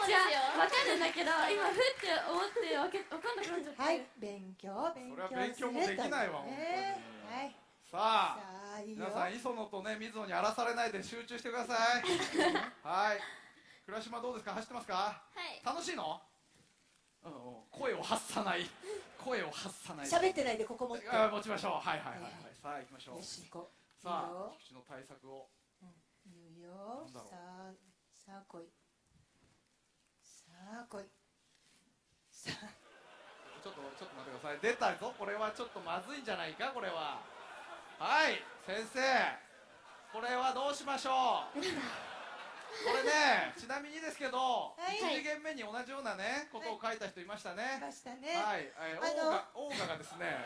わかるんだけど、今ふって思ってわかんなくなっちゃって。 はい、勉強する。 それは勉強もできないわ、本当に。 はい。 さあ、皆さん磯野とね水野に荒らされないで集中してください。はい。倉島どうですか、走ってますか。 はい。 楽しいの。声を発さない。声を発さない。 喋ってないでここ持って。 持ちましょう。はいはいはいはい。さあ行きましょう。 よし行こう。 さあ菊池の対策を。 言うよ。さあ来い。さあ来い。さあ。 ちょっと待ってください。出たぞ。これはちょっとまずいんじゃないか、これは。はい、先生。これはどうしましょう。これね、ちなみにですけど、1次元目に同じようなね、ことを書いた人いましたね。 いましたね。 はい、オーガがですね。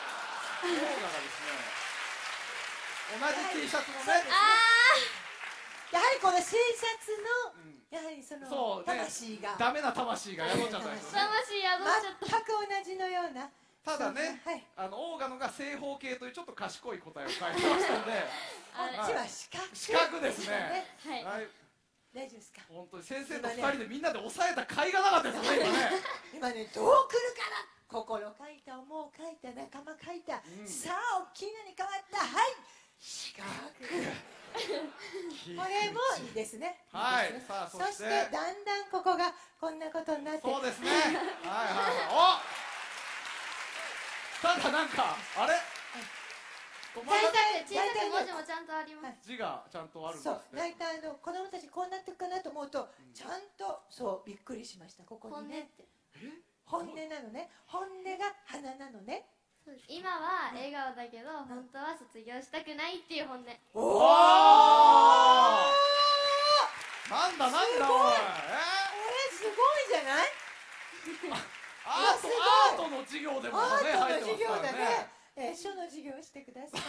同じ T シャツもね。 やはりこの T シャツの、やはりその魂が。 ダメな魂が宿っちゃったんです。 魂宿っちゃった。 全く同じのような。 ただね、オーガのが正方形というちょっと賢い答えを書いてましたんで、 こっちは四角。 四角ですね。 はい。大丈夫ですか。 本当に先生と2人でみんなで抑えた甲斐がなかったですね、 今ね。どう来るかな。心書いた、思う書いた、仲間書いた。さあ大きいのに変わった。はい。四角。これもいいですね。 はい。さあそしてだんだんここがこんなことになって。 そうですね。はいはいはい。お。ただなんかあれ。 小さい文字もちゃんとあります。 字がちゃんとあるんです。 そう。大体子供たちこうなってるかなと思うとちゃんとそうびっくりしました。ここにね。本音なのね。本音が花なのね。 今は笑顔だけど本当は卒業したくないっていう本音。 おお。なんだおい。 すごいじゃない。 アートの授業でもね入ってますからね。 書の授業をしてください。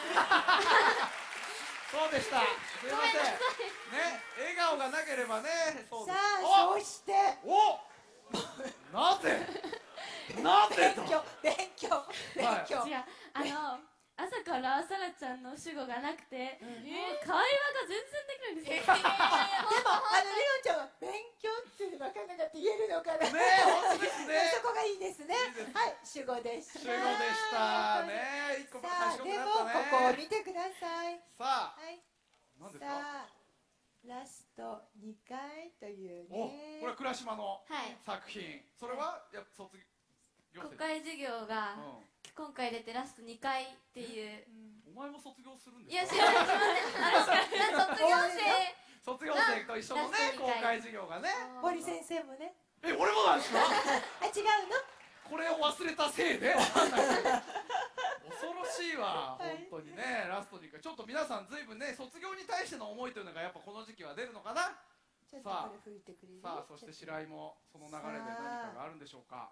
そうでした。すいません。ね、笑顔がなければね。 さあ、そして。 お。なぜ。 勉強。 違う、朝からさらちゃんの主語がなくて、もう会話が全然できないんですよ。でも、 りのちゃんは勉強っていうの分かんなかった言えるのかな。 ね、本当ですね。 そこがいいですね。はい、主語でした。 主語でしたね。一個賢くなったね。 でもここを見てください。 さあ、 何ですか。ラスト2回というね。 これ倉島の作品。それは卒業。 国会授業が今回出てラスト2回っていう。 お前も卒業するんですか。 いや、知らない。 卒業生と一緒のね、公開授業がね。 堀先生もね。 俺もなんですか。 違うの。 これを忘れたせいで。恐ろしいわ、本当にね。ラスト2回、ちょっと皆さんずいぶんね、卒業に対しての思いというのがやっぱこの時期は出るのかな。さあ、そして白井もその流れで何かがあるんでしょうか。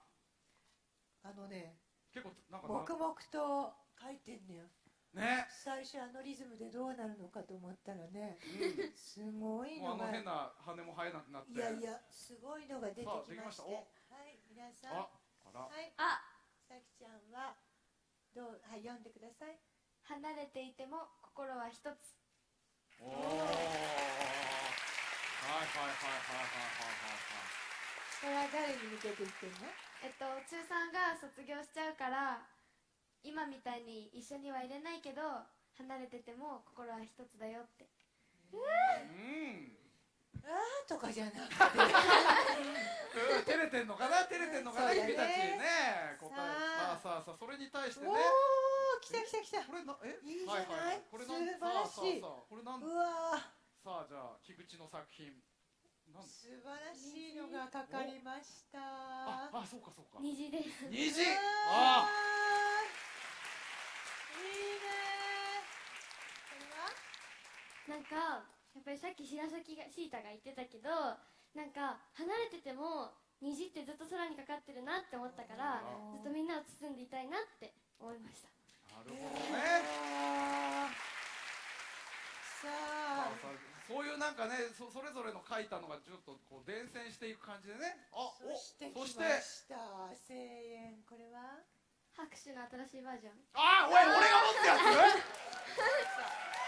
結構なんか黙々と書いてんのよね。 最初リズムでどうなるのかと思ったらね、すごいのが変な羽も生えなくなって、 いやすごいのが出てきまして、はい、皆さん、はい、さきちゃんははい、読んでください。 離れていても心は一つ。 おお、はいはいはいはいはいはい。 これは誰に向けて言ってんの？ 中3が卒業しちゃうから今みたいに一緒にはいれないけど離れてても心は一つだよって。 とかじゃなくて照れてんのかな、君たちね。さあそれに対してね。 おお、来た。 これいいじゃない。素晴らしい。 これなんだ。 うわ。 さあじゃあ菊池の作品。 素晴らしいのがかかりました。 そうか。 虹です。 虹。いいね。 これはなんかやっぱりさっき白崎がシータが言ってたけど、なんか離れてても虹ってずっと空にかかってるなって思ったから、ずっとみんなを包んでいたいなって思いました。 なるほどね。 さあそういうなんかね、それぞれの書いたのがちょっとこう伝染していく感じでね。 そしてきました声援。これは拍手の新しいバージョン。 俺が持ってやつ。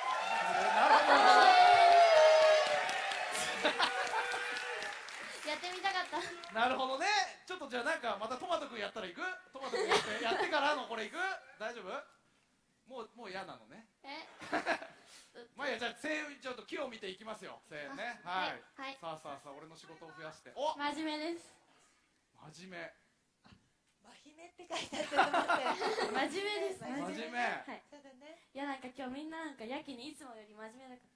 なるほど。 やってみ見たかった。 なるほどね。ちょっとじゃあなんかまたトマトくんやったら行く？トマトくんやってからのこれ行く？大丈夫？もう嫌なのね。まあいいや、じゃあ声援ちょっと木を見ていきますよ。声援ね。はい。 はい。 さあ俺の仕事を増やして。お、 真面目です。 真面目。 真面目って書いてあったと思って。 真面目です。 真面目。 はい。 そうだね。 いやなんか今日みんななんかやけにいつもより真面目だから。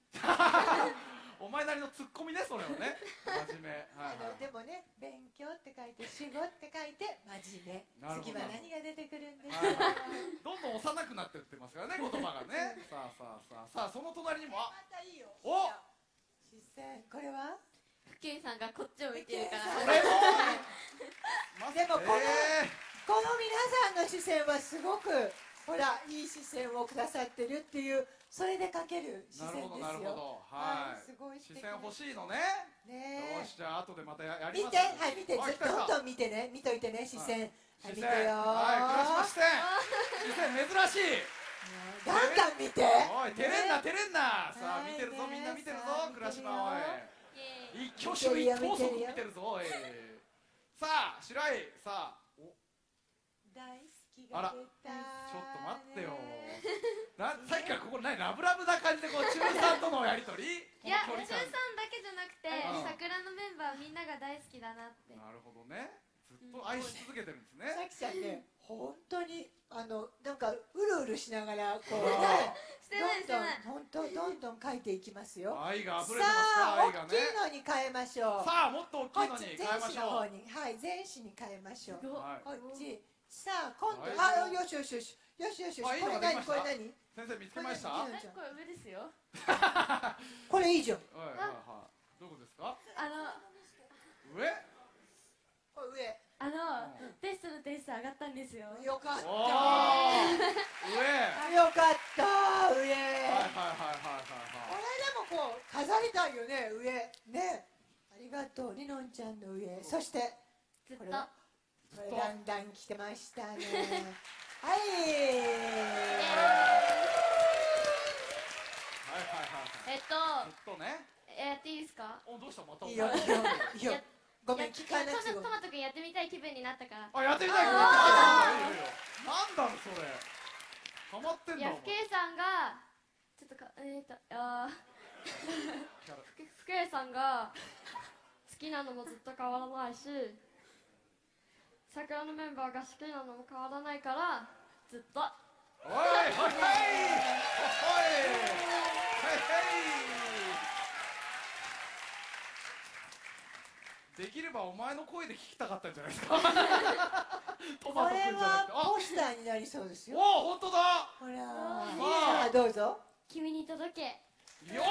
お前なりのツッコミね、それをね。真面目。 でもね、勉強って書いて、守護って書いて、真面目。次は何が出てくるんですか。 どんどん幼くなってってますからね、言葉がね。さあ、その隣にも、 またいいよ。 お、 視線、これは。 福健さんがこっちを見てるから。 それも。 でもこの皆さんの視線はすごくほらいい視線をくださってるっていうそれでかける視線ですよ。 なるほど。はい。 すごい視線欲しいのね。よし、じゃあ後でまたやります。 見て、どんどん見てね、見といてね、視線。 見てよ。はい、倉島視線。視線珍しい。 ガンガン見て。 おい、照れんな。さあ見てるぞ、みんな見てるぞ、倉島。おい。一挙手一投足見てるぞ。おい。さあ、白井。さあ。 大好きが出た。 ちょっと待ってよ。さっきからここラブラブな感じでこう中3とのやりとり。 いや、中3だけじゃなくて桜のメンバーみんなが大好きだなって。 なるほどね。ずっと愛し続けてるんですね。 さきちゃんね、本当になんかうるうるしながらこうどんどん書いていきますよ。 愛が溢れてます。 さあ、大きいのに変えましょう。 さあ、もっと大きいのに変えましょう。 はい、前肢に変えましょう。こっち。さあ、今度よし。これ何？ 先生見つけました？ これ上ですよ。 これいいじゃん。 どういうことですか？上？ これ上。 テストの点数上がったんですよ。 よかった。 上。 よかった。上。これでもこう飾りたいよね、上。ね。ありがとう、りのんちゃんの上。そして、これだんだん来てましたね。はい。 やっていいですか？ どうした？また。 いいよ。ごめん、聞かなくて。 トマトくんやってみたい気分になったから。 あ、やってみたい。なんだろそれ。ハマってんだ。 いや、福江さんがちょっと福江さんが好きなのもずっと変わらないし、桜のメンバーが好きなのも変わらないからずっと。 おい。できればお前の声で聞きたかったんじゃないですか。 これはポスターになりそうですよ。 おお、本当だ。 ほら。さあ、どうぞ。 君に届け。 よっ。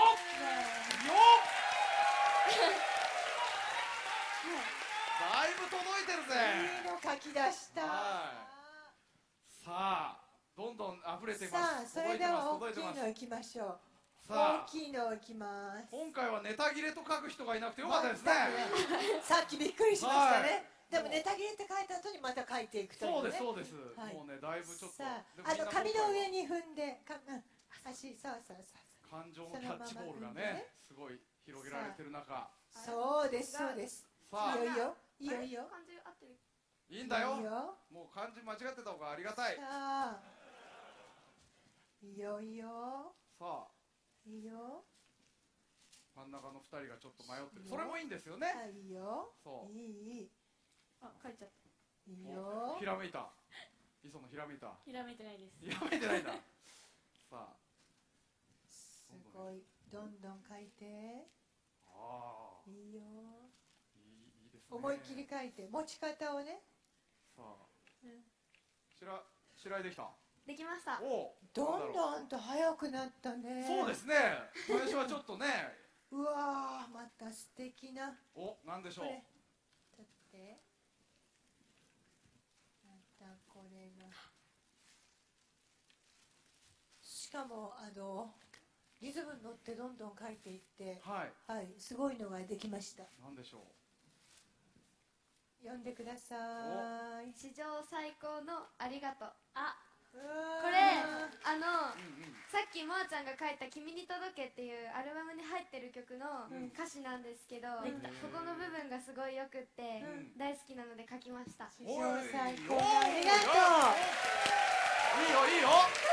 だいぶ届いてるぜ。 いいの書き出した。 さあ、どんどん溢れてます。 さあ、それでは大きいのいきましょう。大きいのいきます。 今回はネタ切れと書く人がいなくてよかったですね。 さっきびっくりしましたね。でもネタ切れって書いた後にまた書いていくというね。 そうです。もうね、だいぶちょっと。 紙の上に踏んで、足、そう。 感情のキャッチボールがね、すごい広げられてる中。 そうです。 さあ、 いいよ。 漢字合ってる？ いいんだよ。もう漢字間違ってた方がありがたい。 さあ、いいよ。 さあ。 いいよ。 真ん中の2人がちょっと迷ってる。それもいいんですよね。 いいよ。 いい。あ、書いちゃった。 いいよ。 ひらめいた。磯野ひらめいた。 ひらめいてないです。 ひらめいてないんだ。さあ。 すごい。どんどん書いて。いいよ。 いいですね。 思いっきり書いて。持ち方をね。 さあ。白井できた。 できました。 どんどんと早くなったね。 そうですね。最初はちょっとね。 うわー、また素敵な。 なんでしょう。 だってまたこれが。しかもリズムに乗ってどんどん書いていって、すごいのができました。 なんでしょう。 読んでください。 史上最高のありがとう。 これうんうん。 さっきまーちゃんが書いた「君に届け」っていうアルバムに入ってる曲の歌詞なんですけど、ここの部分がすごいよくって大好きなので書きました。 史上最高だ。ありがとう。 いいよいいよ。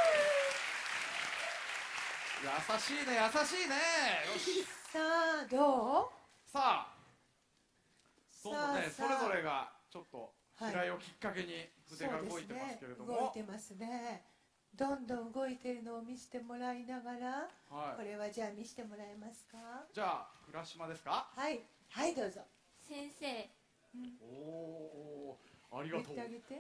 優しいね優しいね。よし。 さあどう？ さあどんどんねそさあれぞれがちょっとはい平井をきっかけに筆が動いてますけれども、 動いてますね。どんどん動いてるのを見せてもらいながら、 はい、 これはじゃあ見せてもらえますか？ じゃあ倉島ですか。 はいはいどうぞ。 先生、 おおありがとう。 言ってあげて。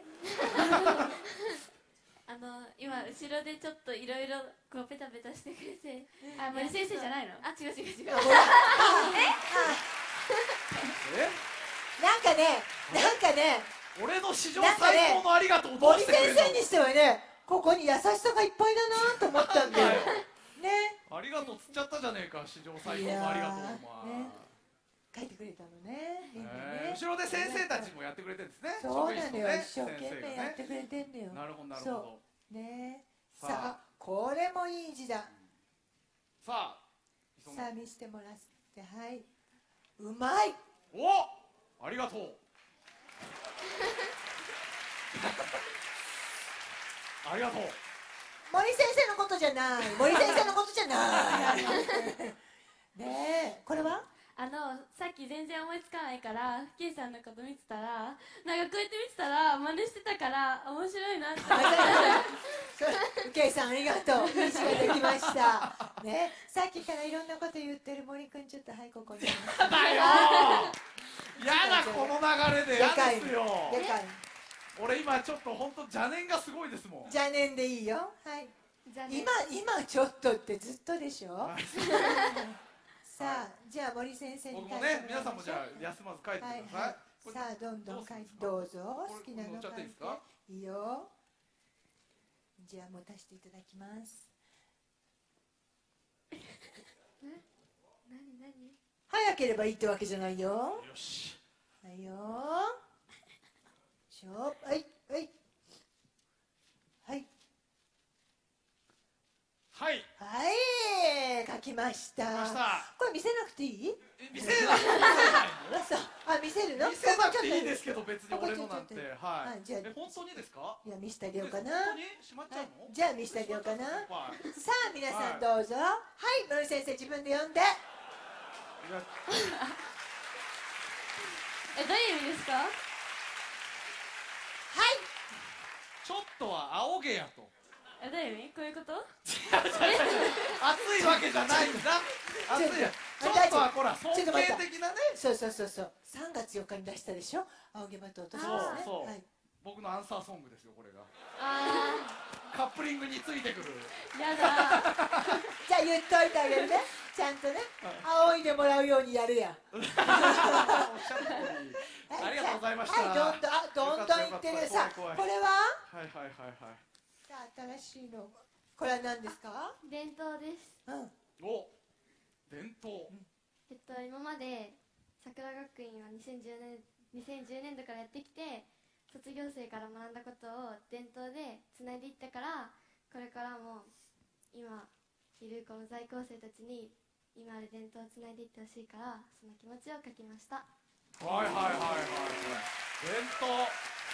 今後ろでちょっといろいろこうペタペタしてくれて、あ、森先生じゃないの？あ、違う違う違う。 えなんかね俺の史上最高のありがとうをどう森してくれるの。 先生にしてはね、ここに優しさがいっぱいだなと思ったんだよね。 ありがとうつっちゃったじゃねえか。史上最高のありがとうお前、 ね書いてくれたのね、みんなね。 後ろで先生たちもやってくれてるんですね。 そうなのよ、一生職員室のね懸命やってくれてんのよ。 なるほどなるほど。 そうね。 さあさあこれもいい字だ。 さあさあ見せてもらって、はい、うまい。 おありがとう。ありがとう。 森先生のことじゃない、森先生のことじゃないねえ、これはさっき全然思いつかないからふけいさんのこと見てたら、なんかこうやって見てたら真似してたから面白いなってうけいさんありがとう。いい字ができましたね。さっきからいろんなこと言ってる森くん、ちょっとはいここに。 だよやだこの流れでやですよ。 でかい。 俺今ちょっと本当邪念がすごいですもん。 邪念でいいよ。はい。今ちょっとってずっとでしょ。さあじゃあ森先生に僕もね皆さんもじゃあ休まず書いてください。 はい、さあどんどん書いてどうぞ。好きなの書いていいよ。じゃあ持たせていただきます。 何早ければいいってわけじゃないよ。 よし。 はいよ。はいはいはいはいはい書きました。これ見せなくていい？ 見せなくていいの？ そう、あ、見せるの？ 見せなくていいですけど別に俺のなんて。はい。 じゃあ本当にですか？ いや見せてあげようかな。 本当にしまっちゃうの？ じゃあ見せてあげようかな。さあ皆さんどうぞ。はい、森先生自分で読んで。 どういう意味ですか？ はい。 ちょっとは仰げやと。 どういう意味？こういうこと？ 熱いわけじゃないんだ。熱い。ちょっとはほら尊敬的なね。 そう3月4日に出したでしょ。仰げばと落としますね。 そう。 はい。 僕のアンサーソングですよこれが。カップリングについてくる。 やだ。 じゃあ言っといてあげるね。ちゃんとね、仰いでもらうようにやるや。 おっしゃる通り。ありがとうございました。 はい、どんどん言ってる。さあこれは？ はい。 さあ新しいの。これは何ですか？ 伝統です。 お、伝統。 今まで桜学院は2010年度からやってきて、卒業生から学んだことを伝統でつないでいったから、これからも今いるこの在校生たちに今ある伝統をつないでいってほしいから、その気持ちを書きました。 伝統。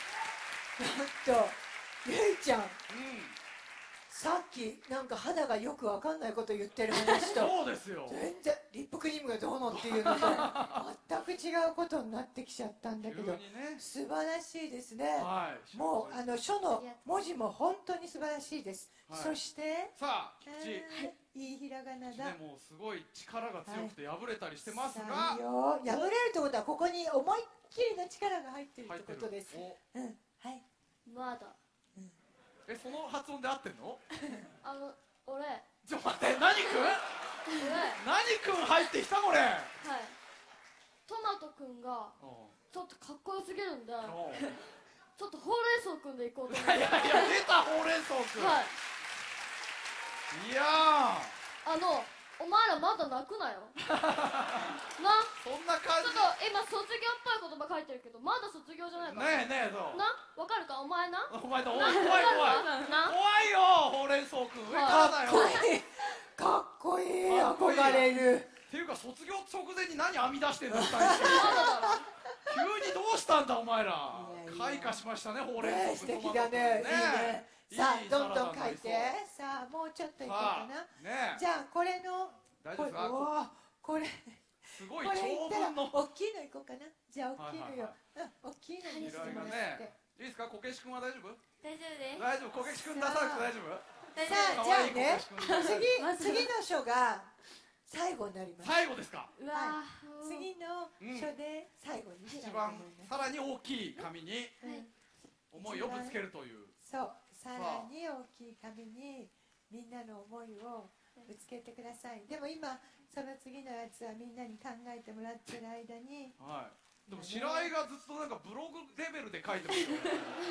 ゆいちゃん、さっきなんか肌がよくわかんないこと言ってる話とそうですよ。 全然リップクリームがどうのっていうのと全く違うことになってきちゃったんだけど、素晴らしいですね。もう書の文字も本当に素晴らしいです。そしてさあ吉、 いいひらがなだ。 もうすごい力が強くて破れたりしてますが、 破れるってことはここに思いっきりの力が入ってるってことです。はい。 まだ。 その発音で合ってんの？ 俺。 ちょっと待って、何くん入ってきたこれ。はい。 トマトくんがちょっとかっこよすぎるんで、ちょっとほうれん草くんでいこうと思って。 いや出たほうれん草くん。はい。いやお前らまだ泣くなよ。な。 そんな感じ。 ちょっと今卒業っぽい言葉書いいてるけどまだ卒業じゃないかねえねえ、そうな、わかるかお前な、 お前だ、おい、怖い怖いな怖いよ、ほうれん草くん上からだよ。 かっこいい、憧れる。 っていうか卒業直前に何編み出してんの、2人して急にどうしたんだお前ら。開花しましたね、ほうれん草くん。 素敵だね、いいね。さあどんどん書いて。さあもうちょっといこうかな。じゃあこれの大丈夫ですか。 これすごい長文の大きいのいこうかな。じゃあ大きいのよ、大きいのにしてもらって。 いいですか、こけし君は大丈夫。 大丈夫です。 大丈夫、こけし君出さなくて大丈夫。 さあじゃあね、次の書が最後になります。 最後ですか。 うわ、 次の書で最後に一番さらに大きい紙に思いをぶつけるという。 そう、さらに大きい紙にみんなの思いをぶつけてください。でも今その次のやつはみんなに考えてもらってる間に、 はい、でも白井がずっとなんかブログレベルで書いてますよね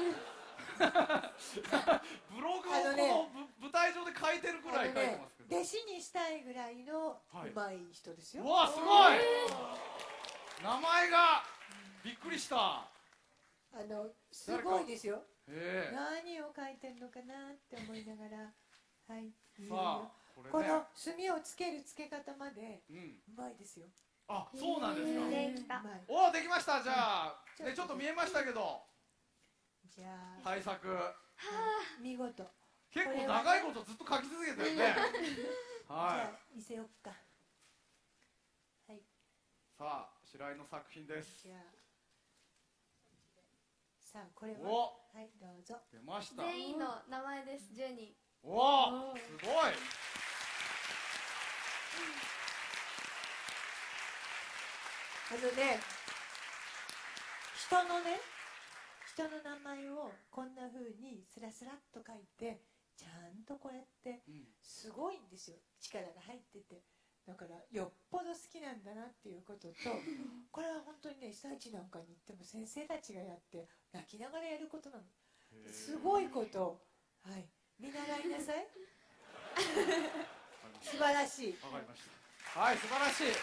ブログをこの舞台上で書いてるぐらい書いてますけど、 弟子にしたいぐらいのうまい人ですよ。 うわ、すごい、名前がびっくりした。 すごいですよ。 何を書いてるのかなって思いながら、はい、 さあこの墨をつけるつけ方までうまいですよ。 あ、そうなんですか。 おお、できました。じゃあちょっと見えましたけど、 じゃあ対策見事。 結構長いことずっと書き続けてるね。 はい、じゃあ見せよっか。はい、 さあ白井の作品です。 じゃあさあこれは、はい、どうぞ。 出ました。 全員の名前です。10人。 おお、すごい。 人の名前をこんな風にスラスラっと書いて、ちゃんとこうやってすごいんですよ、力が入ってて。だからよっぽど好きなんだなっていうことと、これは本当にね、被災地なんかに行っても先生たちがやって泣きながらやることなの。すごいことを、はい、見習いなさい素晴らしい。 わかりました。はい、素晴らしい。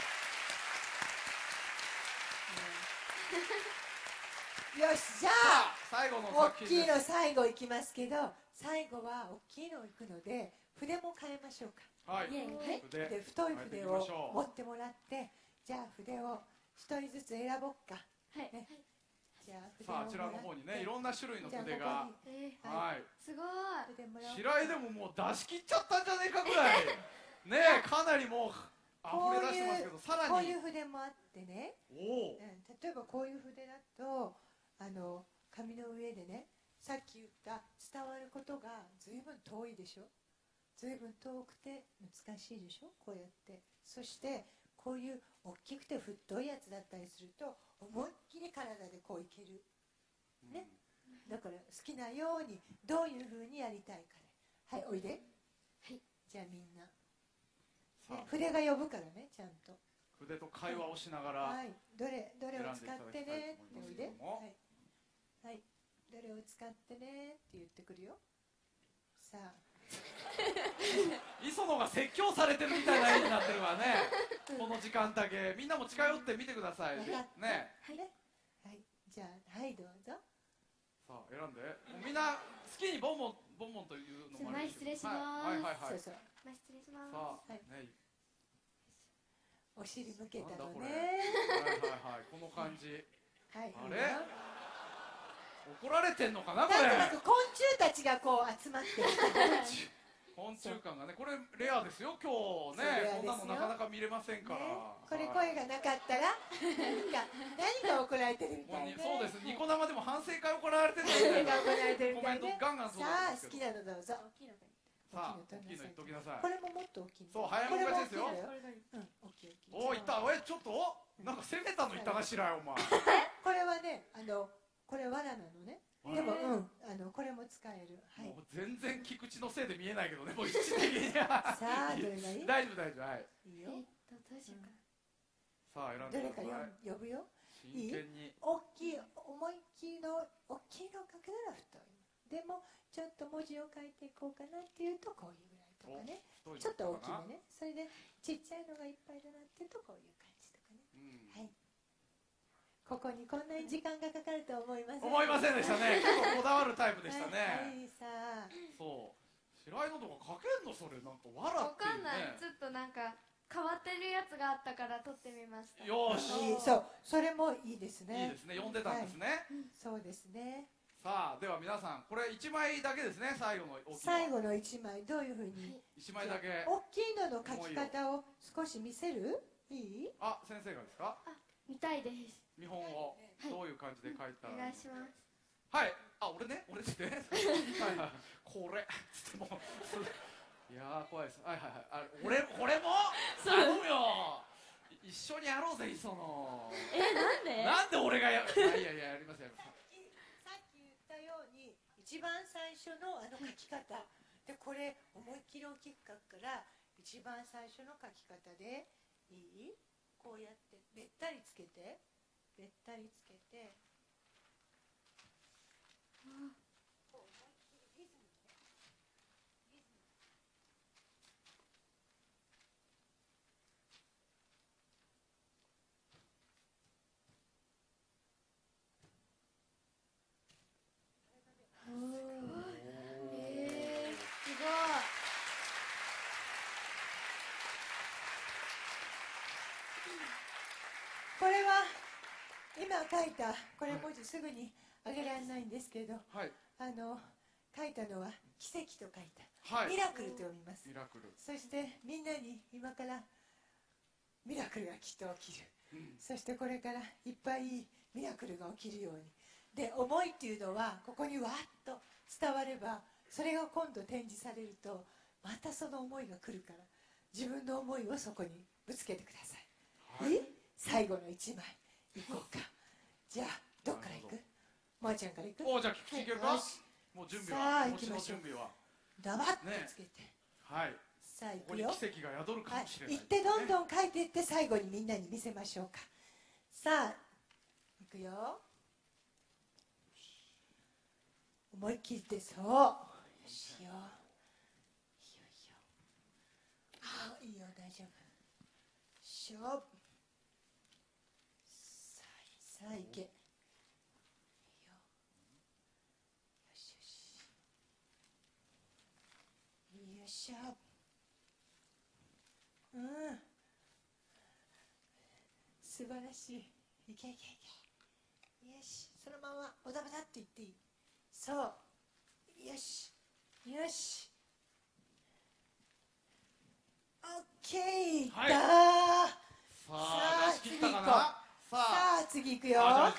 よし、じゃあ最後の大きいの最後いきますけど、最後は大きいのいくので筆も変えましょうか。 はい、 で太い筆を持ってもらって、じゃあ筆を一人ずつ選ぼっか。 はい、 じゃあ筆を、さああちらの方にね、いろんな種類の筆が、 はい、すごい。 白井でももう出し切っちゃったんじゃねえかぐらいねえ、かなりもう溢れ出してますけど、さらにこういう筆もあってね、例えばこういう筆だと紙の上でね、さっき言った伝わることがずいぶん遠いでしょ。ずいぶん遠くて難しいでしょ、こうやって。そしてこういう大きくて太いやつだったりすると思いっきり体でこういけるね。だから好きなようにどういうふうにやりたいかで、はい、おいで。はい、じゃあみんな、筆が呼ぶからね、ちゃんと筆と会話をしながら、 はい、どれを使ってねっておいで。はい、どれを使ってねって言ってくるよ。さあ磯野が説教されてるみたいな絵になってるわねこの時間だけみんなも近寄って見てくださいね。 はい、じゃあはいどうぞ。 さあ選んで、みんな好きにボンボンというのもあるんですけど、 失礼します。 はいはいはい、 失礼します。 さあ、 お尻向けたのね。 はいはいはい、この感じ。あれ怒られてんのかなこれ。 なんか昆虫たちがこう集まってる昆虫感がね、これレアですよ今日ね。こんなのなかなか見れませんから。 これ声がなかったら何が怒られてるみたいね。 そうです、ニコ生でも反省会行われてるみたいなコメントガンガン届いてますけど。 さあ好きなのどうぞ。 さあ大きいの言っときなさい。 これももっと大きい。 そう、早めがちですよ。 おいった、ちょっとなんか攻めたのいったな、白井お前。 これはね、これ藁なのね。でもこれも使える。 もう全然菊池のせいで見えないけどね、もう一時的に。 さあどれがいい？ 大丈夫はい。 いいよ。どうしようか。 さあ選んでください。 どれか呼ぶよ。 真剣に。 大きい思いっきりの大きいの書くなら太い。でもちょっと文字を書いていこうかなっていうとこういうぐらいとかね。ちょっと大きめね。それでちっちゃいのがいっぱいだなっていうとこういう感じとかね。はい。ここにこんなに時間がかかるとは思いません。 思いませんでしたね。結構こだわるタイプでしたね。 はい、さあ。 そう。白井のとかかけんのそれなんかわらわっていうね。 かんない。ちょっとなんか変わってるやつがあったから撮ってみました。 よし。 そう、それもいいですね。 いいですね。読んでたんですね。 そうですね。 さあ、では皆さん、これ1枚だけですね。最後の大きいの。 最後の1枚どういうふうに。 1枚だけ。 大きいのの書き方を少し見せる？いい？ あ、先生がですか？ 見たいです。 見本をどういう感じで書いたら。 お願いします。 はい。あ、俺ね、俺ですね。はいはい。これつっても。いやー怖いです。はいはいはい。これも頼むよ。一緒にやろうぜ、磯野。 なんで？ なんで俺がいややりますやります。 さっき言ったように一番最初の書き方で、これ思いっきり大きく書くから一番最初の書き方でいい？こうやってべったりつけてべったりつけて、こう思いっきりリズムね、リズム。 すごい。 これは今書いたこれ文字すぐにあげられないんですけど、 はい。 書いたのは奇跡と書いた、 はい。 ミラクルと読みます。 ミラクル。 そしてみんなに今からミラクルがきっと起きる、そしてこれからいっぱいミラクルが起きるようにで、思いっていうのはここにわっと伝われば、それが今度展示されるとまたその思いが来るから、自分の思いをそこにぶつけてください。はい、最後の1枚いこうか。じゃあどっから行く？もあちゃんから行く？ じゃあ聞けるか？もう準備は、 さあ行きましょう。 準備はダバッとつけて、 はい。 さあここに行くよ。 奇跡が宿るかもしれない。 行ってどんどん書いていって最後にみんなに見せましょうか。さあ行くよ。思い切ってそう。よしよ。いいよいいよ。あ、いいよ、大丈夫。勝負。さあ行け。いいよ。よしよし。よいしょ。素晴らしい。いけいけいけ。よし、そのままおだばだって言っていい。そう。よし。よし。オッケー。 はいだー。 さあ出し切ったかな。 さあ次行くよ。 はいはいはいはい。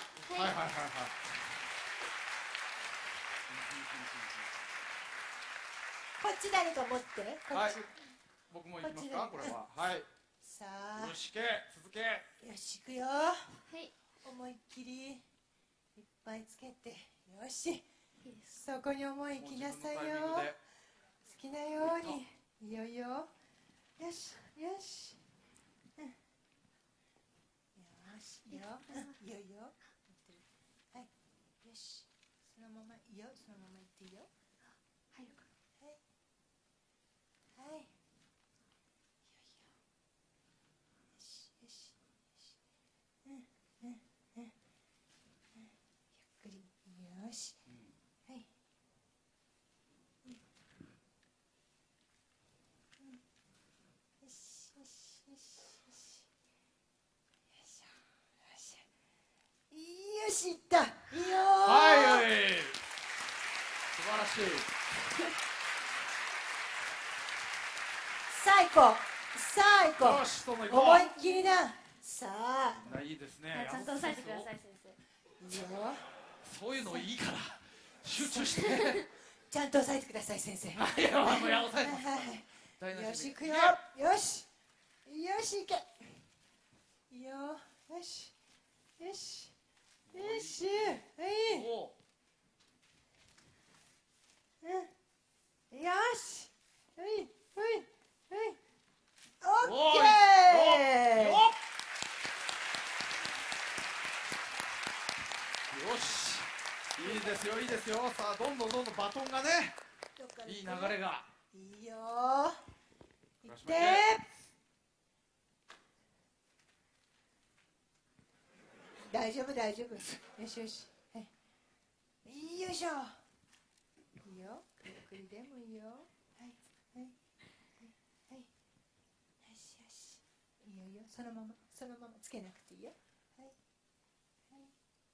こっち誰か持って。こっち。 僕も行きますか、これは。はい。 さあ。 よしけ、続け。 よし、行くよ。 はい。 思いっきりいっぱいつけて。よし。そこに思い行きなさいよ。好きなように。いいよいいよ。よしよし。よし、いいよ。いいよいいよ。はい。よし。そのままいいよ。そのまま行っていいよ。 入るか。 はい。はい。いいよいいよ。よしよしよし。ゆっくり。よし。はい。よしよしよしよし。よいしょよし。よし、いった。いいよー。 はい、素晴らしい。 さあ行こう。さあ行こう。 よし、その行こう。 思いっきりな。さあ。 いいですね。 ちゃんと押さえてください、先生。 いいよ。 そういうのいいから集中して。 ちゃんと押さえてください、先生。 いや、もう押さえてます。 よし、行くよ。よし。よし、行け。いいよ。よし。よし。よし。はい。よし。はい。はい。はい。オッケー。 よし。いいですよ、いいですよ。さあ、どんどんバトンがね。いい流れが。 いいよ。行って。 大丈夫大丈夫。よしよし。はい。よいしょ。いいよ。ゆっくりでもいいよ。はいはいはいはい。よしよし。いいよいいよ。そのままつけなくていいよ。はいはい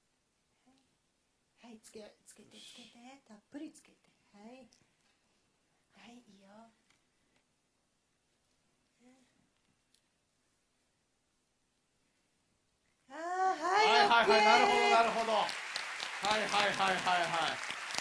はい。つけてたっぷりつけて。はいはい、いいよ。はい、 はいはいはい、なるほどなるほど。はいはいはいはいはい。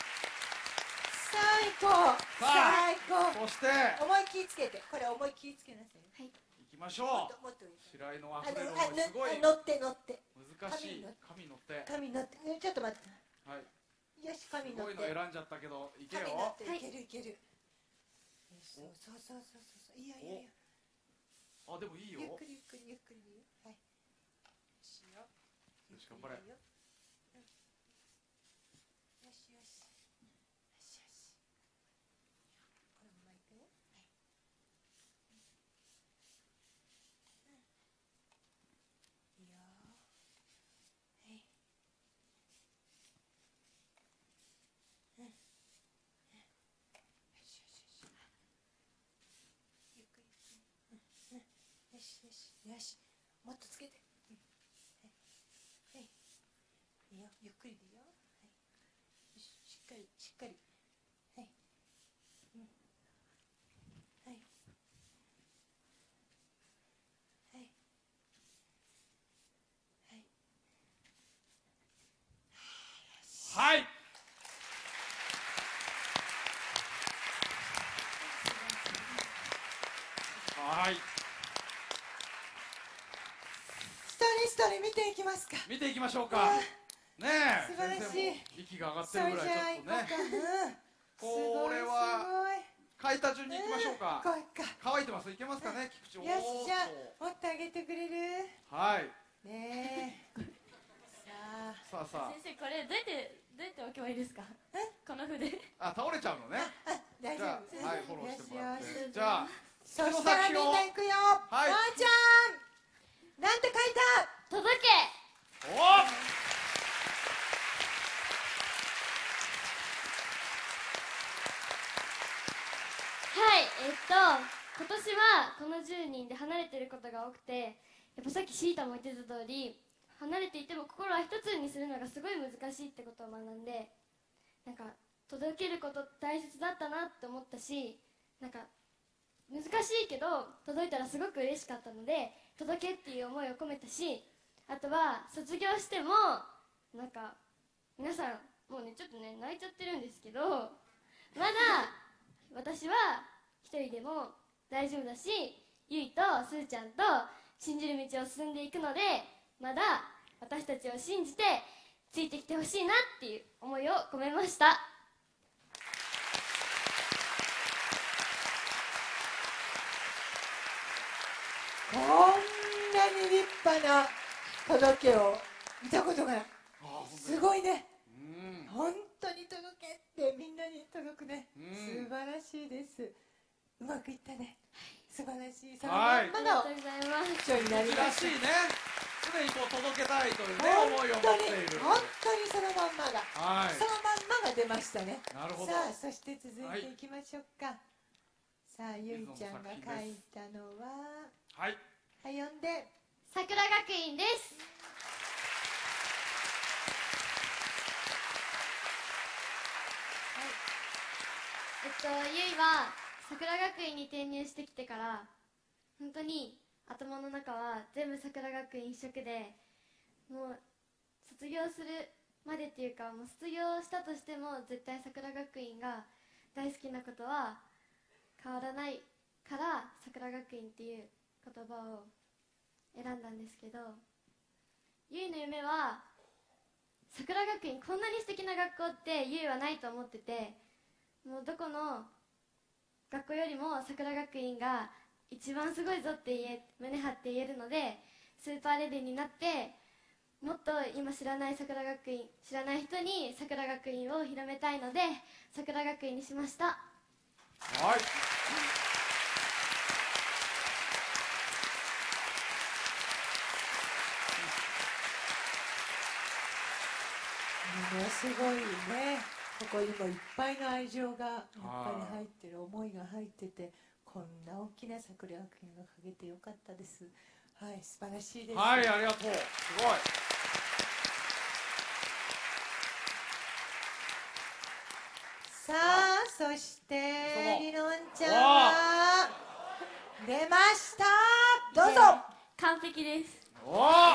最高最高。 そして思い切りつけて、これ思い切りつけなさい。 はい。 行きましょう。 もっと白井のあふれる思い、すごい乗って難しい。紙乗って。 紙乗って、ちょっと待って。 はい。 よし、紙乗って。 すごいの選んじゃったけど、いけよ。 いけるいける。そういいよいいよ。 あ、でもいいよ。 ゆっくりゆっくり。はい。よしよ。 よし、頑張れ。 よしよし。これも巻いて。はい。いいよ。はい。よし。ゆっくり。よし。もっとつけて。はい。いいよ。ゆっくりでいいよ。はい。しっかり。はい。はい。 はい。はい。 一人見ていきますか。 見ていきましょうか。ねえ。 素晴らしい。 先生も息が上がってるぐらいちょっとね。これは書いた順にいきましょうか。乾いてます。いけますかね、菊池。 よし、じゃあ持ってあげてくれる。 はい。 ねえ。 さあ。 先生、これどうやって置けばいいですか。この筆。 あ、倒れちゃうのね。 大丈夫。 はい、フォローしてもらって。 よし。 じゃあ、 そしたらみんな行くよ。 はい。 まーちゃん。なんて書いた。 届け。 お。 はい、今年はこの10人で離れてることが多くて、やっぱさっきシータも言ってた通り、離れていても心は一つにするのがすごい難しいってことを学んで、なんか届けること大切だったなって思ったし、なんか難しいけど届いたらすごく嬉しかったので、届けっていう思いを込めたし、あとは卒業してもなんか皆さんもうねちょっとね泣いちゃってるんですけど、まだ私は一人でも大丈夫だし、ゆいとすーちゃんと信じる道を進んでいくので、まだ私たちを信じてついてきてほしいなっていう思いを込めました。 こんなに立派な届けを見たことがない。すごいね。本当に届けってみんなに届くね。素晴らしいです。うまくいったね。素晴らしい。そのまんまの一緒になりました。 珍しいね。常にこう届けたいというね思いを持っている。 本当にそのまんまが、 はい、 そのまんまが出ましたね。 なるほど。 さあ、そして続いていきましょうか。さあ、ゆいちゃんが書いたのは、 はい、 はい、読んで。 桜学院です。ゆいは桜学院に転入してきてから本当に頭の中は全部桜学院一色で、もう卒業するまでっていうか、もう卒業したとしても絶対桜学院が大好きなことは変わらないから桜学院っていう言葉を選んだんですけど、ゆいの夢は桜学院、こんなに素敵な学校ってゆいはないと思ってて、もうどこの学校よりも桜学院が一番すごいぞって胸張って言えるので、スーパーレディーになってもっと今知らない桜学院、知らない人に桜学院を広めたいので桜学院にしました。 はい。 ものすごいね、ここにもいっぱいの愛情がやっぱり入ってる、思いが入ってて、こんな大きな桜学園がかけてよかったです。はい、素晴らしいです。 はい、ありがとう。すごい。 さあ、そしてりのんちゃんが出ました。どうぞ。 完璧です。 おお。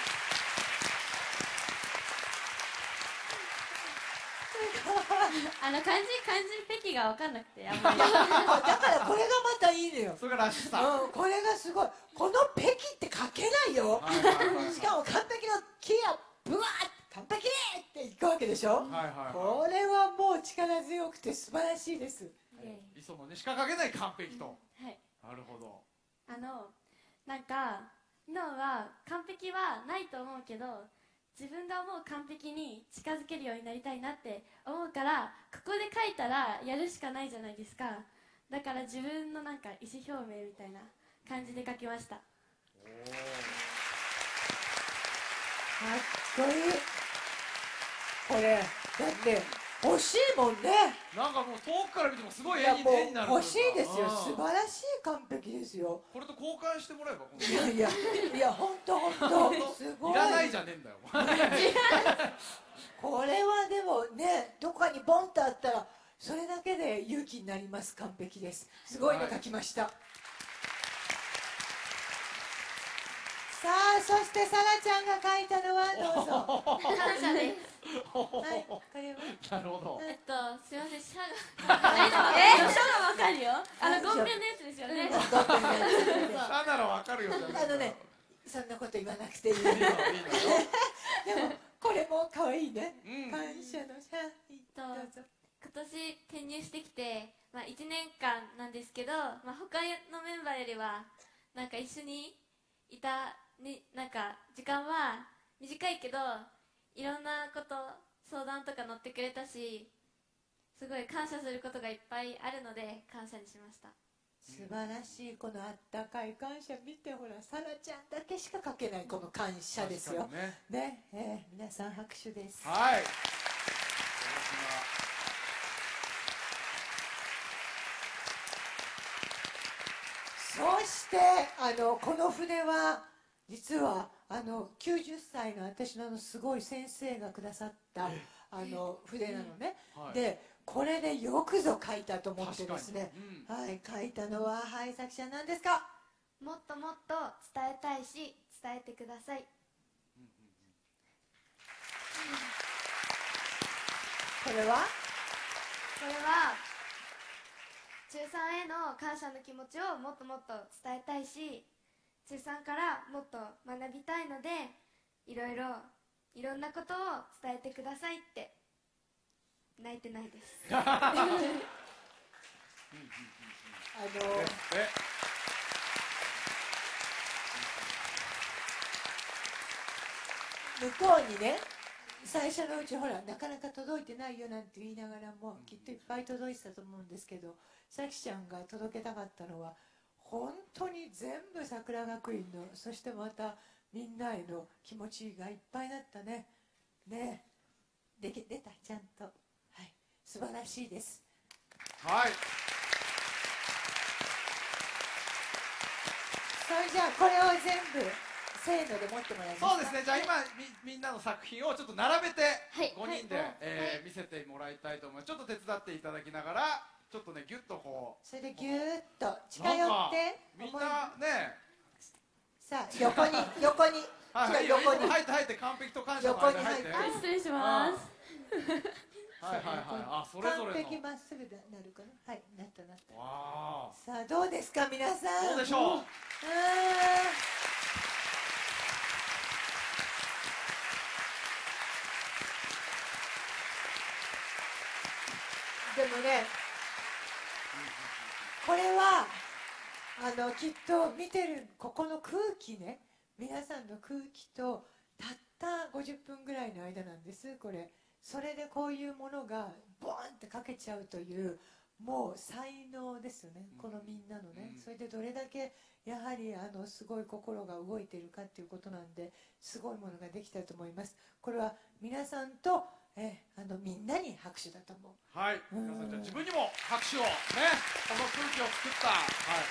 漢字ペキが分かんなくて、あんまり。 だからこれがまたいいのよ。 それらしさ。 これがすごい。このペキって書けないよ。しかも完璧のキやブワーッ完璧っていくわけでしょ。これはもう力強くて素晴らしいです。 磯野にしか書けない完璧と。 はい。 なるほど。 なんか今は完璧はないと思うけど、自分が思う完璧に近づけるようになりたいなって思うから、ここで書いたらやるしかないじゃないですか。だから自分のなんか意思表明みたいな感じで書きました。かっこいい。これだって欲しいもんね。 なんかもう遠くから見てもすごい絵になる。 欲しいですよ。素晴らしい完璧ですよ。 これと交換してもらえば。 いや本当すごい。 いらないじゃねえんだよ。 これはでもね、どこかにボンとあったらそれだけで勇気になります。完璧です。すごいの書きました。さあ、そしてさらちゃんが書いたのはどうぞ。 感謝です。 はい、これは。 なるほど。 すみません、シャが。シャがわかるよ。ゴンペンのやつですよね。 ゴンペンのやつ。 シャならわかるよ。 そんなこと言わなくていい。でもこれも可愛いね。感謝のシャ。どうぞ。 今年転入してきて、1年間なんですけど、他のメンバーよりはなんか一緒にいたなんか時間は短いけど、いろんなこと相談とか乗ってくれたし、すごい感謝することがいっぱいあるので感謝にしました。 素晴らしい。このあったかい感謝見て、ほらさらちゃんだけしか書けないこの感謝ですよね。皆さん拍手です。 はい。 そしてこの筆は実は90歳の私のすごい先生がくださった筆なのね。でこれでよくぞ書いたと思ってですね、書いたのは作者なんですか。 もっともっと伝えたいし伝えてください。 これは中3への感謝の気持ちをもっともっと伝えたいし、中3からもっと学びたいので、いろんなことを伝えてくださいって。泣いてないです。 向こうにね、最初のうちほらなかなか届いてないよなんて言いながらもきっといっぱい届いてたと思うんですけど、さきちゃんが届けたかったのは本当に全部桜学院の、そしてまたみんなへの気持ちがいっぱいだったね。出たちゃんと。素晴らしいです。 はい。 それじゃあこれを全部せーので持ってもらいますか。 そうですね。じゃあ今みんなの作品をちょっと並べて5人で見せてもらいたいと思います。ちょっと手伝っていただきながら、ちょっとねギュッとこう。 それでギュッと近寄ってみんなね。 さあ横に横に入って完璧と感謝の間に入って。 失礼します。 それぞれの完璧まっすぐなるかな。なった。さあどうですか皆さん。 どうでしょう。 でもね、これはきっと見てるここの空気ね、皆さんの空気とたった50分ぐらいの間なんです。これそれでこういうものがボーンってかけちゃうというもう才能ですよね、このみんなのね。それでどれだけやはりすごい心が動いているかっていうことなんで、すごいものができたと思います。これは皆さんと、 みんなに拍手だと思う。 はい、皆さんじゃあ自分にも拍手をね、この空気を作った、はい、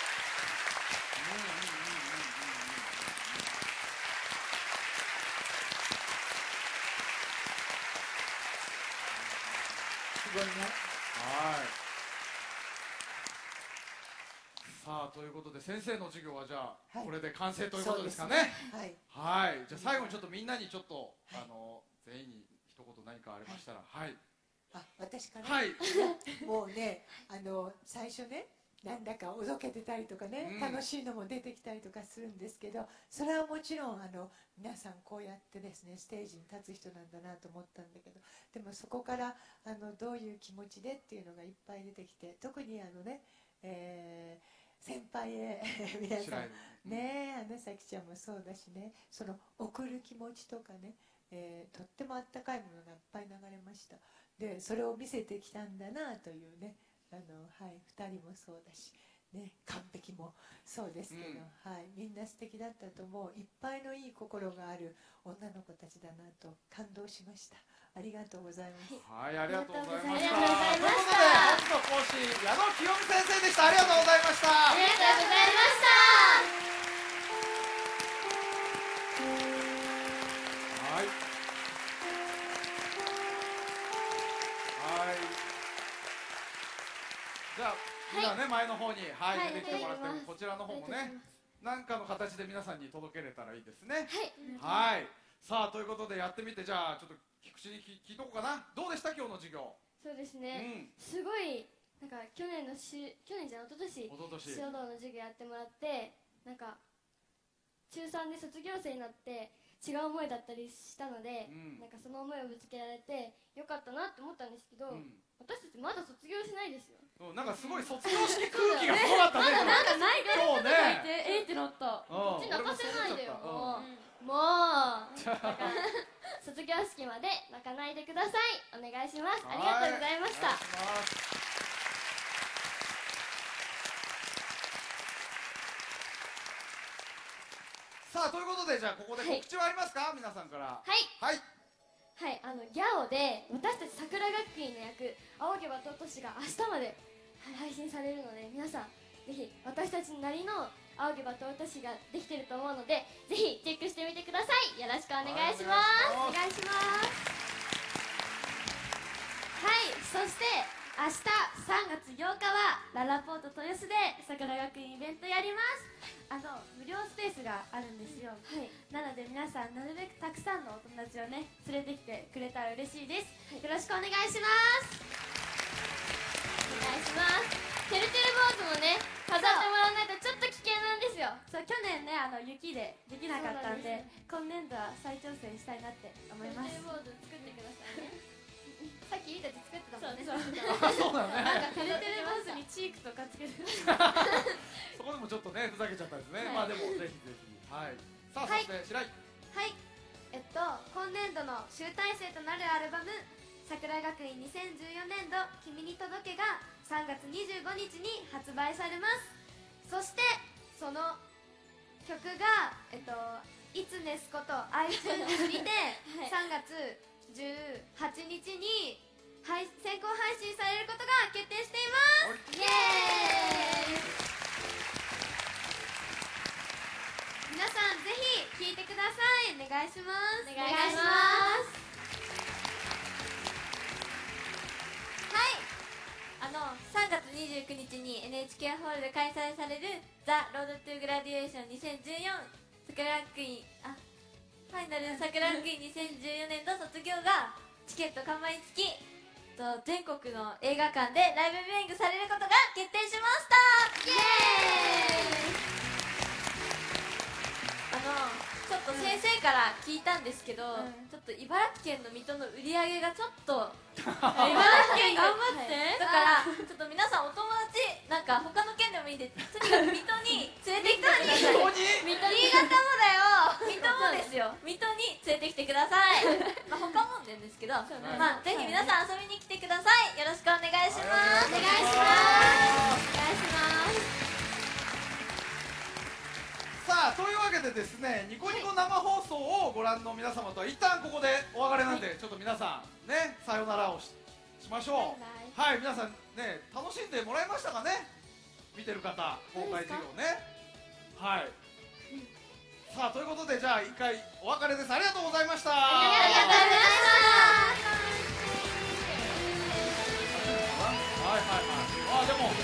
すごいね。 はい。さあということで先生の授業はじゃあ、これで完成ということですかね。はい。じゃあ最後にちょっとみんなにちょっと、全員に一言何かありましたら、はい。 私から、 はい、 もうね、最初ね、なんだかおどけてたりとかね、楽しいのも出てきたりとかするんですけど、それはもちろん皆さんこうやってですねステージに立つ人なんだなと思ったんだけど、でもそこからどういう気持ちでっていうのがいっぱい出てきて、特に先輩へ皆さんね、さきちゃんもそうだしね、その送る気持ちとかね、とってもあったかいものがいっぱい流れました。でそれを見せてきたんだなというね、2人もそうだし、ね、完璧もそうですけど、みんな素敵だったと思う。いっぱいのいい心がある女の子たちだなと感動しました。ありがとうございます。 はい、ありがとうございました。ということで本日の講師矢野清美先生でした。ありがとうございました。 ありがとうございました。 じゃあみんなね、前の方に出てきてもらって、こちらの方もね何かの形で皆さんに届けれたらいいですね。はい。さあということでやってみて、じゃあちょっと菊池に聞いとこうかな。どうでした今日の授業。 そうですね、すごいなんか去年じゃ一昨年書道の授業やってもらって、なんか中3で卒業生になって違う思いだったりしたので、なんかその思いをぶつけられてよかったなって思ったんですけど、私たちまだ卒業しないですよ。 なんかすごい卒業式空気がすごかったね。 なんか泣いてる人がいて、 ってなった。 こっち泣かせないでよ、もう卒業式まで泣かないでください。お願いします。ありがとうございました。 さあということで、じゃあここで告知はありますか、皆さんから。はい、 ギャオで私たち桜学院の役青毛バト落としが明日まで配信されるので、皆さんぜひ私たちなりの青毛バト落としができてると思うので、ぜひチェックしてみてください。よろしくお願いします。 お願いします。はい、そして明日3月8日はララポート豊洲で桜学院イベントやります。無料スペースがあるんですよ。なので皆さんなるべくたくさんのお友達をね連れてきてくれたら嬉しいです。よろしくお願いします。 お願いします。てるてる坊主もね飾ってもらわないとちょっと危険なんですよ。 そう、去年ね雪でできなかったんで、今年度は再挑戦したいなって思います。 てるてる坊主作ってくださいね。さっきゆいたち作ってたもんね。 そうだね。 なんかてるてる坊主にチークとかつける。 そこでもちょっとねふざけちゃったですね。まあでもぜひぜひ。はい。さあそして白井。 はい。今年度の集大成となるアルバム桜学院2014年度君に届けが3月25日に発売されます。そしてその曲がいつネスこと iTunes にて3月18日に先行配信されることが決定しています。イエーイ。皆さんぜひ聴いてください。お願いします。 お願いします。 はい、3月29日に NHK ホールで開催されるザ・ロードトゥグラデュエーション2014桜学院ファイナル桜学院2014年度卒業がチケット完売付き全国の映画館でライブビューイングされることが決定しました。イエーイ。ちょっと先生から聞いたんですけど、ちょっと茨城県の水戸の売り上げがちょっと茨城県頑張って、だからちょっと皆さんお友達なんか他の県でもいいんで、とにかく水戸に連れてきてください。新潟もだよ、水戸もですよ、水戸に連れてきてください。まあ他もんでんですけど、まあぜひ皆さん遊びに来てください。よろしくお願いします。 お願いします。お願いします。 ささあというわけでですね、ニコニコ生放送をご覧の皆様とは一旦ここでお別れなんで、ちょっと皆さんねさよならをしましょう。はい、皆さんね楽しんでもらえましたかね、見てる方、公開授業ね。はい、さあということでじゃあ一回お別れです。ありがとうございました。 ありがとうございまはいはいはい。あ、でも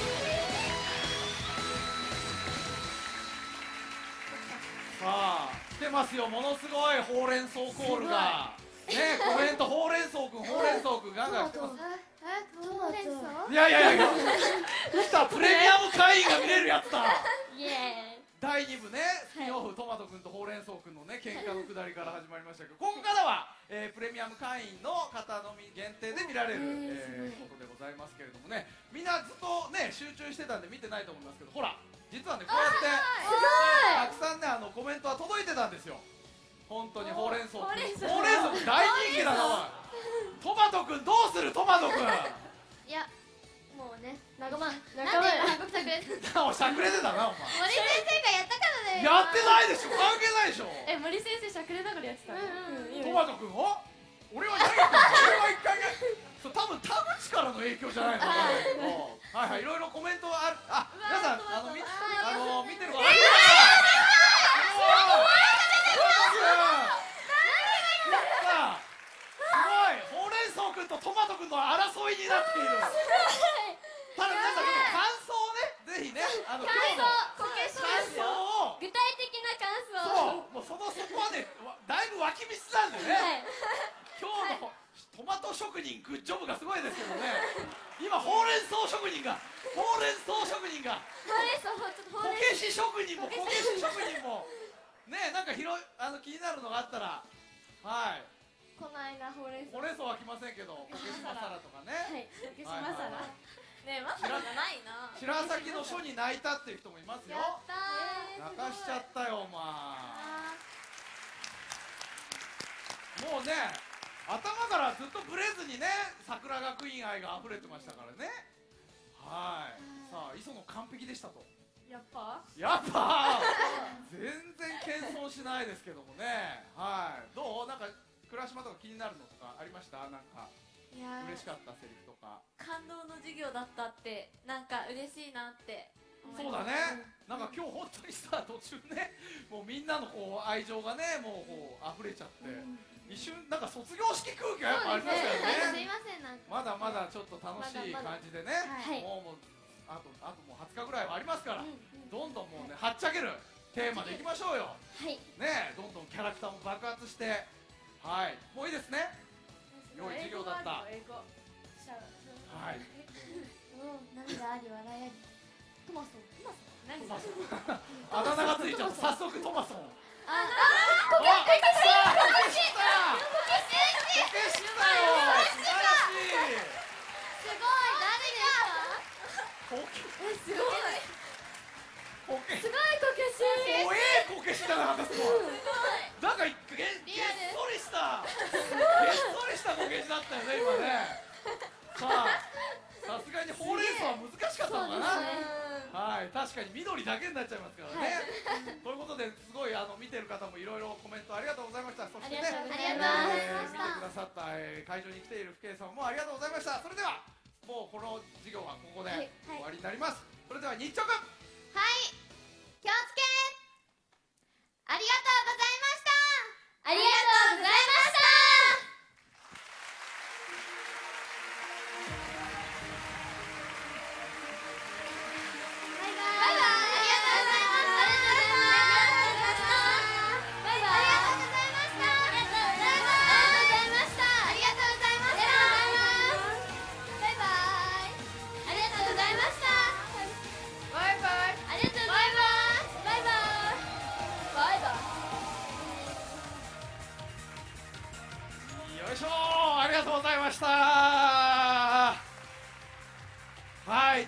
さあ来てますよ、ものすごいほうれん草コールがね、コメントほうれん草くんほうれん草くんガンガン来てます。 ほうれん草いやいやいや、来た、プレミアム会員が見れるやつだ。 イエ第2部ね、スピンオフ、トマトくんとほうれん草くんのね喧嘩のくだりから始まりましたけど、ここからは、プレミアム会員の方のみ限定で見られる、ことでございますけれどもね、みんなずっとね集中してたんで見てないと思いますけど、ほら実はねこうやってたくさんねコメントは届いてたんですよ。本当にほうれん草くん、ほうれん草くん大人気だな。おいトマトくんどうする、トマトくんいやもうね仲間韓国作ですおしゃくれてたなお前。 森先生がやったからだよ。 やってないでしょ、関係ないでしょ。 森先生しゃくれながらやってた。 トマト君を俺は何やってんの、俺は一回ね、そう多分田口からの影響じゃないのかな。はいはい、いろいろコメントはある。あ、皆さん見てるかな。すごい、ほうれん草君とトマト君の争いになっている。ただ皆さんちょっと感想をね、ぜひね、今日の感想を、 具体的な感想。 そう、もうそこはね、だいぶ湧き水なんでね。今日のトマト職人グッジョブがすごいですけどね。今ほうれん草職人がほうれん草ちょっとこけし職人もね、なんか気になるのがあったら、はい。 この間ほうれん草。 ほうれん草は来ませんけど、こけしマサラとかね。 はい。こけしマサラ。 ねえ、マサラじゃないな。 白崎の書に泣いたっていう人もいますよ。 やったー。 泣かしちゃったよお前。もうね、頭からずっとブレずにね、桜学院愛が溢れてましたからね。はい。さあ、磯野完璧でしたと。 やっぱ全然謙遜しないですけどもね。はい。どう、なんか倉島とか気になるのとかありました？なんか嬉しかったセリフとか。 感動の授業だったって、なんか嬉しいなって思いそうます。 だね。なんか今日本当にさ、途中ね、もうみんなのこう愛情がね、もうこう溢れちゃって、一瞬なんか卒業式空気がやっぱありましたよね。 すいません、なんかまだまだちょっと楽しい感じでね、もうあともう20日ぐらいはありますから、どんどんもうねはっちゃけるテーマでいきましょうよ。 はいね、どんどんキャラクターも爆発して、はい、もういいですね。良い授業だった。はい。 涙あり笑いあり。トマソン。 トマソン。あだ名がついちゃった。早速トマソン。 あ、 こけしたよ。素晴らしい。 すごい、誰ですか？すごい。 こけし。 すごいこけし。 怖えこけしじゃなかったすごい。なんかげっそりしたこけしだったよね今ね。さすがにほうれん草は難しかったのかな。はい、確かに緑だけになっちゃいますからね。ということですごい見てる方もいろいろコメントありがとうございました。そしてね、見てくださった会場に来ている父兄さんもありがとうございました。それではもうこの授業はここで終わりになります。それでは日直。 はい、気をつけ。ありがとうございました。ありがとうございました。 ありがとうございました。はい、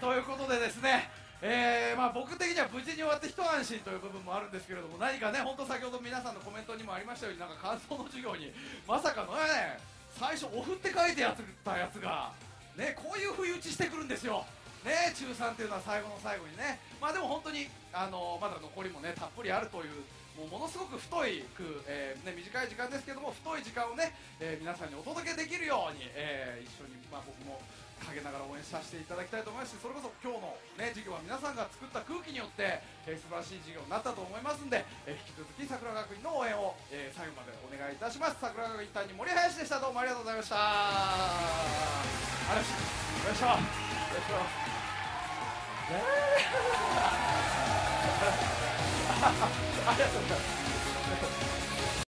ということでですね、僕的には無事に終わって一安心という部分もあるんですけれども、何かね、本当先ほど皆さんのコメントにもありましたように、なんか感想の授業にまさかのね、最初オフって書いてたやつがね、こういう不意打ちしてくるんですよ。 ね、中3っていうのは最後の最後にね、まあでも本当にまだ残りもねたっぷりあるという、ものすごく太い短い時間ですけども、太い時間をね、皆さんにお届けできるように、一緒に、僕も陰ながら応援させていただきたいと思いますし、それこそ今日の、ね、授業は皆さんが作った空気によって、素晴らしい授業になったと思いますんで、引き続き桜学院の応援を、最後までお願いいたします。桜学院担任森林でした。どうもありがとうございました。よいしょよいしょありがとうございます。